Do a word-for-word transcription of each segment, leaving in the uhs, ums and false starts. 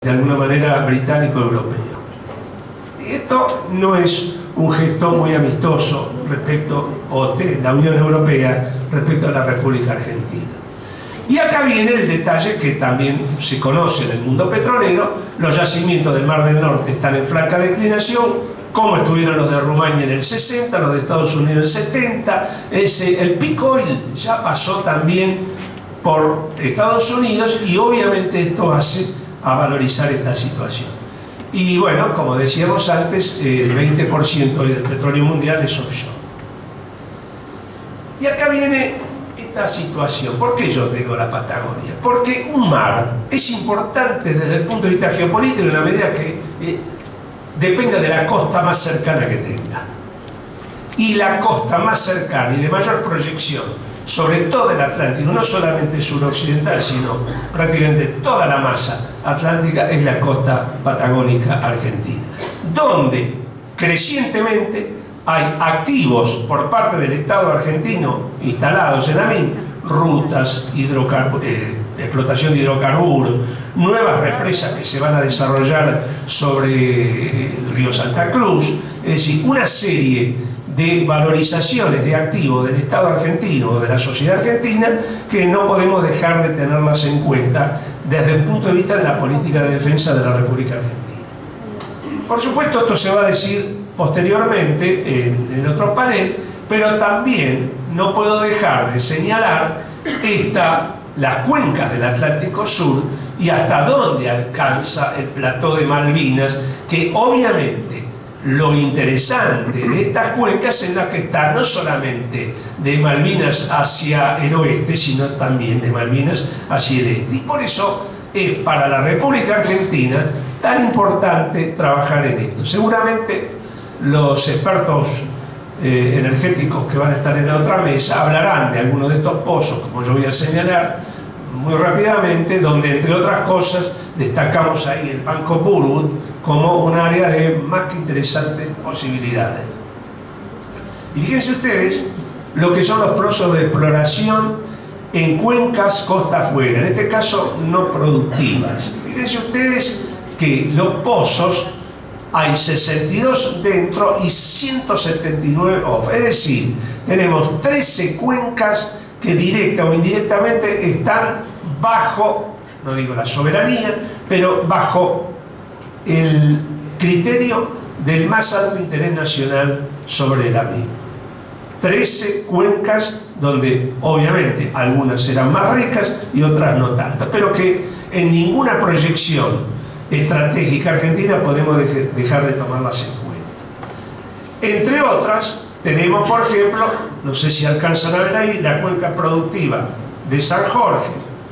de alguna manera británico-europeo. Y esto no es un gesto muy amistoso respecto o de la Unión Europea respecto a la República Argentina. Y acá viene el detalle que también se conoce en el mundo petrolero: los yacimientos del Mar del Norte están en franca declinación, como estuvieron los de Rumania en el sesenta, los de Estados Unidos en el setenta. Ese, el peak oil ya pasó también por Estados Unidos, y obviamente esto hace a valorizar esta situación. Y bueno, como decíamos antes, el veinte por ciento del petróleo mundial es offshore. Y acá viene esta situación. ¿Por qué yo digo la Patagonia? Porque un mar es importante desde el punto de vista geopolítico en la medida que eh, depende de la costa más cercana que tenga. Y la costa más cercana y de mayor proyección sobre todo el Atlántico, no solamente suroccidental, sino prácticamente toda la masa atlántica, es la costa patagónica argentina, donde crecientemente hay activos por parte del Estado argentino instalados en la M I N, rutas, eh, explotación de hidrocarburos, nuevas represas que se van a desarrollar sobre el río Santa Cruz, es decir, una serie de valorizaciones de activos del Estado argentino o de la sociedad argentina que no podemos dejar de tenerlas en cuenta desde el punto de vista de la política de defensa de la República Argentina. Por supuesto, esto se va a decir posteriormente en, en otro panel, pero también no puedo dejar de señalar esta, las cuencas del Atlántico Sur y hasta dónde alcanza el plató de Malvinas, que obviamente lo interesante de estas cuencas es la que está no solamente de Malvinas hacia el oeste, sino también de Malvinas hacia el este. Y por eso es para la República Argentina tan importante trabajar en esto. Seguramente los expertos eh, energéticos que van a estar en la otra mesa hablarán de algunos de estos pozos, como yo voy a señalar muy rápidamente, donde entre otras cosas destacamos ahí el Banco Burwood como un área de más que interesantes posibilidades. Y fíjense ustedes lo que son los pozos de exploración en cuencas costa afuera, en este caso no productivas. Fíjense ustedes que los pozos hay sesenta y dos dentro y ciento setenta y nueve off, es decir, tenemos trece cuencas que directa o indirectamente están bajo, no digo la soberanía, pero bajo el criterio del más alto interés nacional sobre la misma. trece cuencas donde obviamente algunas serán más ricas y otras no tanto, pero que en ninguna proyección estratégica argentina podemos dejar de tomarlas en cuenta. Entre otras, tenemos por ejemplo, no sé si alcanzan a ver ahí, la cuenca productiva de San Jorge.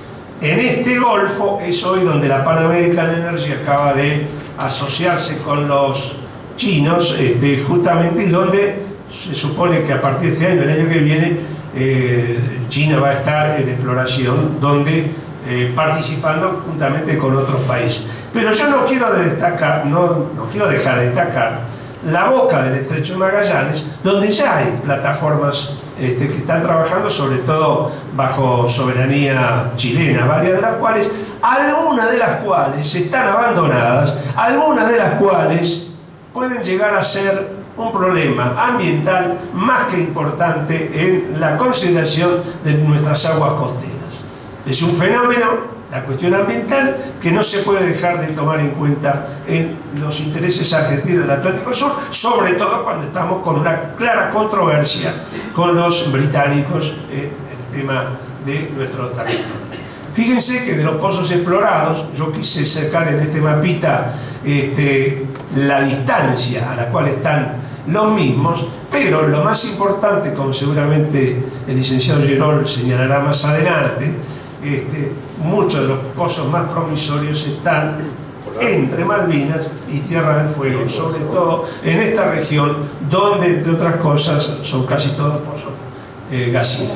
En este golfo es hoy donde la Pan American Energy acaba de asociarse con los chinos, este, justamente, y donde se supone que a partir de este año, el año que viene, eh, China va a estar en exploración, donde eh, participando juntamente con otros países. Pero yo no quiero destacar, no, no quiero dejar de destacar la boca del Estrecho de Magallanes, donde ya hay plataformas este, que están trabajando, sobre todo bajo soberanía chilena, varias de las cuales, algunas de las cuales están abandonadas, algunas de las cuales pueden llegar a ser un problema ambiental más que importante en la consideración de nuestras aguas costeras. Es un fenómeno, la cuestión ambiental, que no se puede dejar de tomar en cuenta en los intereses argentinos del Atlántico Sur, sobre todo cuando estamos con una clara controversia con los británicos en el tema de nuestro territorio. Fíjense que de los pozos explorados, yo quise sacar en este mapita este, la distancia a la cual están los mismos, pero lo más importante, como seguramente el licenciado Girol señalará más adelante, este, muchos de los pozos más promisorios están entre Malvinas y Tierra del Fuego, sobre todo en esta región donde, entre otras cosas, son casi todos pozos eh, gasíferos.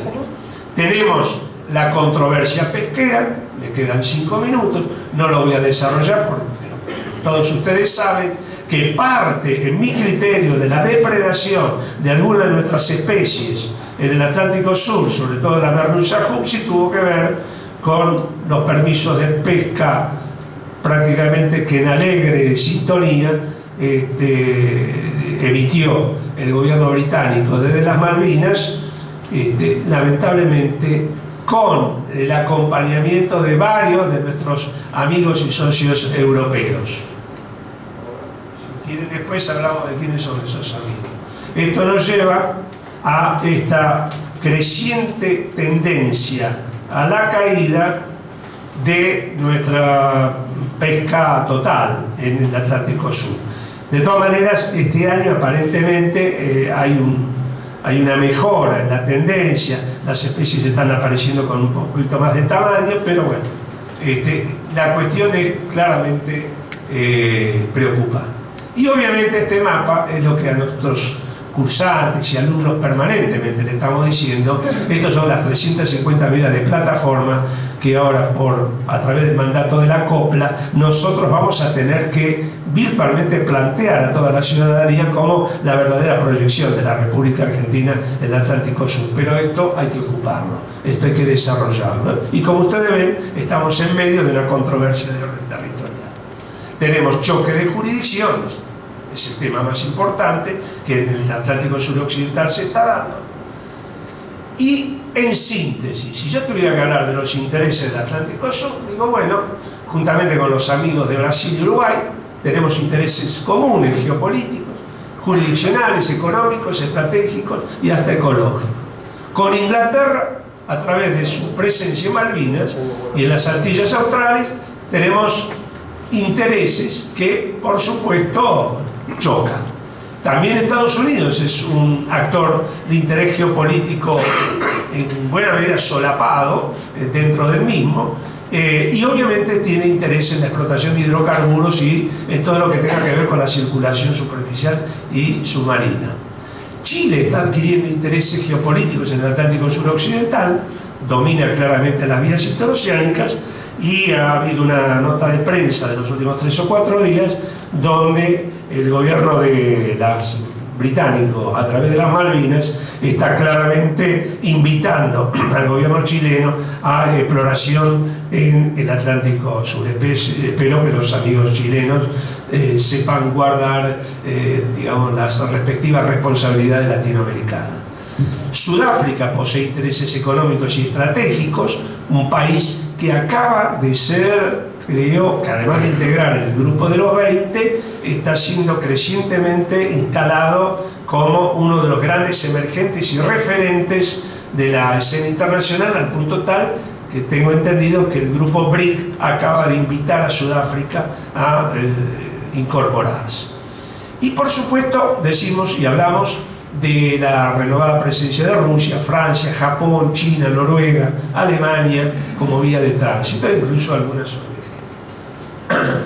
Tenemos la controversia pesquera, me quedan cinco minutos, no lo voy a desarrollar porque todos ustedes saben que parte, en mi criterio, de la depredación de algunas de nuestras especies en el Atlántico Sur, sobre todo la merluza juxi, tuvo que ver con los permisos de pesca prácticamente que en alegre sintonía este, emitió el gobierno británico desde las Malvinas, este, lamentablemente con el acompañamiento de varios de nuestros amigos y socios europeos. Si quieren, después hablamos de quiénes son esos amigos. Esto nos lleva a esta creciente tendencia a la caída de nuestra pesca total en el Atlántico Sur. De todas maneras, este año aparentemente eh, hay, un, hay una mejora en la tendencia, las especies están apareciendo con un poquito más de tamaño, pero bueno, este, la cuestión es claramente eh, preocupante. Y obviamente este mapa es lo que a nuestros cursantes y alumnos permanentemente le estamos diciendo. Estos son las trescientas cincuenta millas de plataforma que ahora, por, a través del mandato de la COPLA, nosotros vamos a tener que virtualmente plantear a toda la ciudadanía como la verdadera proyección de la República Argentina en el Atlántico Sur. Pero esto hay que ocuparlo, esto hay que desarrollarlo. Y como ustedes ven, estamos en medio de una controversia de orden territorial. Tenemos choque de jurisdicciones, es el tema más importante que en el Atlántico Suroccidental se está dando. Y en síntesis, si yo tuviera que hablar de los intereses del Atlántico Sur, digo, bueno, juntamente con los amigos de Brasil y Uruguay, tenemos intereses comunes geopolíticos, jurisdiccionales, económicos, estratégicos y hasta ecológicos. Con Inglaterra, a través de su presencia en Malvinas y en las Antillas Australes, tenemos intereses que, por supuesto, chocan. También Estados Unidos es un actor de interés geopolítico en buena medida solapado eh, dentro del mismo, eh, y obviamente tiene interés en la explotación de hidrocarburos y en todo lo que tenga que ver con la circulación superficial y submarina. Chile está adquiriendo intereses geopolíticos en el Atlántico Suroccidental, domina claramente las vías interoceánicas, y ha habido una nota de prensa de los últimos tres o cuatro días donde el gobierno de las británico a través de las Malvinas está claramente invitando al gobierno chileno a exploración en el Atlántico Sur. Espero que los amigos chilenos eh, sepan guardar eh, digamos, las respectivas responsabilidades latinoamericanas. Sudáfrica posee intereses económicos y estratégicos, un país que acaba de ser, creo que además de integrar el grupo de los veinte, está siendo crecientemente instalado como uno de los grandes emergentes y referentes de la escena internacional, al punto tal que tengo entendido que el grupo B R I C acaba de invitar a Sudáfrica a eh, incorporarse. Y por supuesto decimos y hablamos de la renovada presencia de Rusia, Francia, Japón, China, Noruega, Alemania como vía de tránsito, incluso algunas O N G.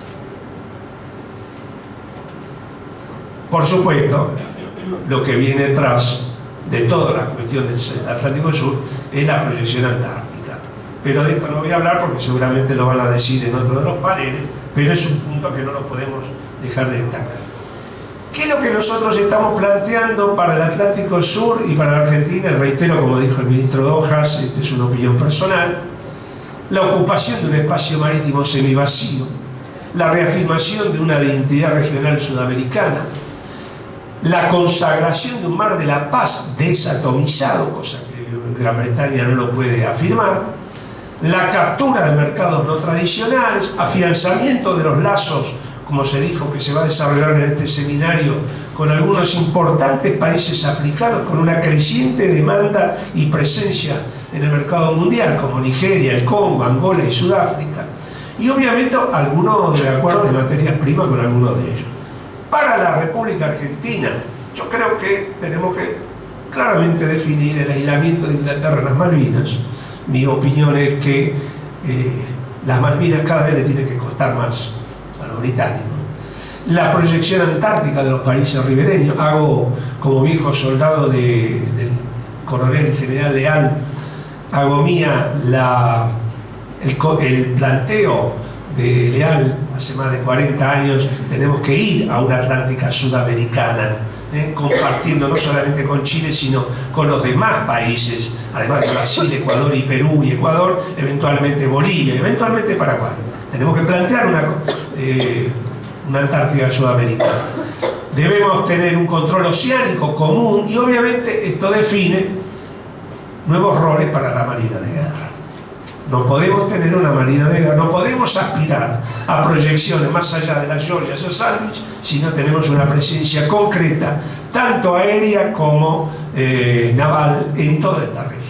Por supuesto, lo que viene detrás de toda la cuestión del Atlántico Sur es la proyección antártica. Pero de esto no voy a hablar porque seguramente lo van a decir en otro de los paneles, pero es un punto que no lo podemos dejar de destacar. ¿Qué es lo que nosotros estamos planteando para el Atlántico Sur y para la Argentina? Reitero, como dijo el ministro Dojas, esta es una opinión personal: la ocupación de un espacio marítimo semivacío, la reafirmación de una identidad regional sudamericana, la consagración de un mar de la paz desatomizado, cosa que Gran Bretaña no lo puede afirmar, la captura de mercados no tradicionales, afianzamiento de los lazos, como se dijo que se va a desarrollar en este seminario, con algunos importantes países africanos con una creciente demanda y presencia en el mercado mundial, como Nigeria, el Congo, Angola y Sudáfrica, y obviamente algunos de acuerdos de materias primas con algunos de ellos. Para la República Argentina, yo creo que tenemos que claramente definir el aislamiento de Inglaterra en las Malvinas. Mi opinión es que eh, las Malvinas cada vez le tienen que costar más a los británicos. La proyección antártica de los países ribereños, hago como viejo soldado de, del coronel general Leal, hago mía la, el, el planteo de Leal hace más de cuarenta años: tenemos que ir a una Atlántica sudamericana, eh, compartiendo no solamente con Chile, sino con los demás países, además de Brasil, Ecuador y Perú y Ecuador, eventualmente Bolivia, eventualmente Paraguay. Tenemos que plantear una, eh, una Antártida sudamericana. Debemos tener un control oceánico común y obviamente esto define nuevos roles para la Marina de Guerra. No podemos tener una Marina de Guerra, no podemos aspirar a proyecciones más allá de las Georgias o Sandwich si no tenemos una presencia concreta, tanto aérea como eh, naval, en toda esta región.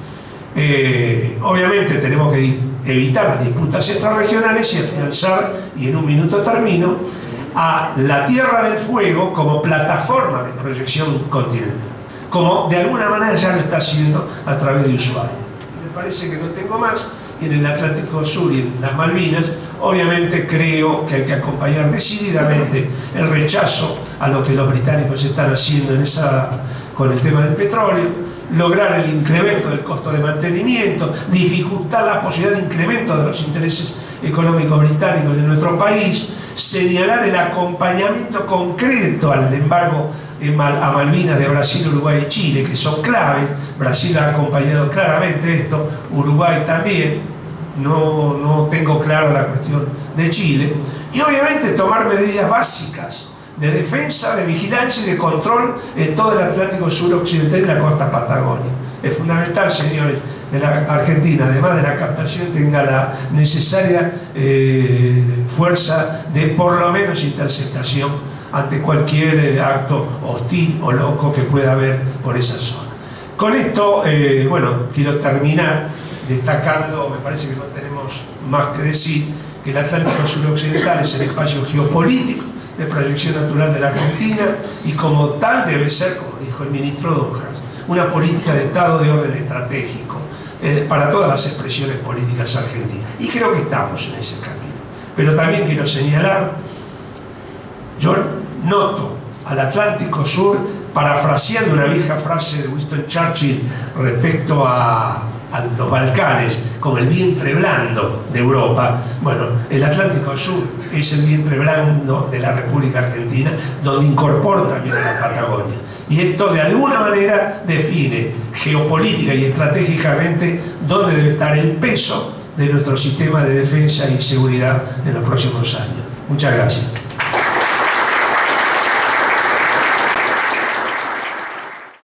Eh, obviamente tenemos que evitar las disputas extrarregionales y afianzar, y en un minuto termino, a la Tierra del Fuego como plataforma de proyección continental, como de alguna manera ya lo está haciendo a través de Ushuaia. Me parece que no tengo más, y en el Atlántico Sur y en las Malvinas, obviamente creo que hay que acompañar decididamente el rechazo a lo que los británicos están haciendo en esa, con el tema del petróleo, lograr el incremento del costo de mantenimiento, dificultar la posibilidad de incremento de los intereses económicos británicos de nuestro país, señalar el acompañamiento concreto al embargo a Malvinas de Brasil, Uruguay y Chile, que son claves. Brasil ha acompañado claramente esto, Uruguay también, no, no tengo claro la cuestión de Chile, y obviamente tomar medidas básicas de defensa, de vigilancia y de control en todo el Atlántico suroccidental y la costa patagónica. Es fundamental, señores, que la Argentina, además de la captación, tenga la necesaria eh, fuerza de por lo menos interceptación ante cualquier eh, acto hostil o loco que pueda haber por esa zona. Con esto, eh, bueno, quiero terminar destacando, me parece que no tenemos más que decir, que el Atlántico suroccidental es el espacio geopolítico de proyección natural de la Argentina y como tal debe ser, como dijo el ministro Dojas, una política de Estado de orden estratégico eh, para todas las expresiones políticas argentinas. Y creo que estamos en ese camino. Pero también quiero señalar, yo noto al Atlántico Sur, parafraseando una vieja frase de Winston Churchill respecto a, a los Balcanes, como el vientre blando de Europa. Bueno, el Atlántico Sur es el vientre blando de la República Argentina, donde incorpora también a la Patagonia. Y esto de alguna manera define geopolítica y estratégicamente dónde debe estar el peso de nuestro sistema de defensa y seguridad en los próximos años. Muchas gracias.